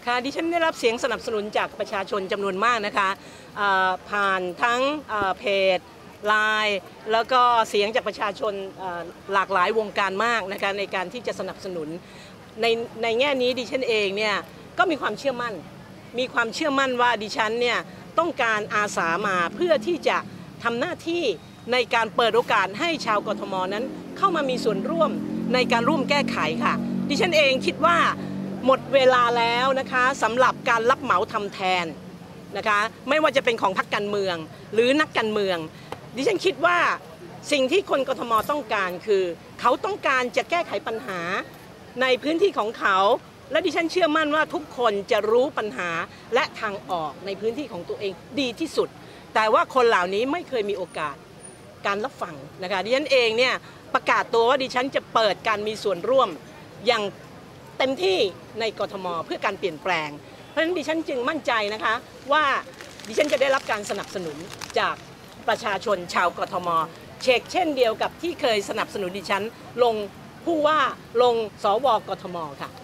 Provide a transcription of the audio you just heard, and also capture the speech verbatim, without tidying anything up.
ค่ะดิฉันได้รับเสียงสนับสนุนจากประชาชนจำนวนมากนะคะผ่านทั้งเพจไลน์แล้วก็เสียงจากประชาชนหลากหลายวงการมากนะคะในการที่จะสนับสนุนในในแง่นี้ดิฉันเองเนี่ยก็มีความเชื่อมั่นมีความเชื่อมั่นว่าดิฉันเนี่ยต้องการอาสามาเพื่อที่จะทำหน้าที่ในการเปิดโอกาสให้ชาวกทมนั้นเข้ามามีส่วนร่วมในการร่วมแก้ไขค่ะดิฉันเองคิดว่าหมดเวลาแล้วนะคะสำหรับการรับเหมาทำแทนนะคะไม่ว่าจะเป็นของพรรคการเมืองหรือนักการเมืองดิฉันคิดว่าสิ่งที่คนกทมต้องการคือเขาต้องการจะแก้ไขปัญหาในพื้นที่ของเขาและดิฉันเชื่อมั่นว่าทุกคนจะรู้ปัญหาและทางออกในพื้นที่ของตัวเองดีที่สุดแต่ว่าคนเหล่านี้ไม่เคยมีโอกาสการรับฟังนะคะดิฉันเองเนี่ยประกาศตัวว่าดิฉันจะเปิดการมีส่วนร่วมอย่างเต็มที่ในกทมเพื่อการเปลี่ยนแปลงเพราะฉะนั้นดิฉันจึงมั่นใจนะคะว่าดิฉันจะได้รับการสนับสนุนจากประชาชนชาวกทมเชกเช่นเดียวกับที่เคยสนับสนุนดิฉันลงผู้ว่าลงสวกทมค่ะ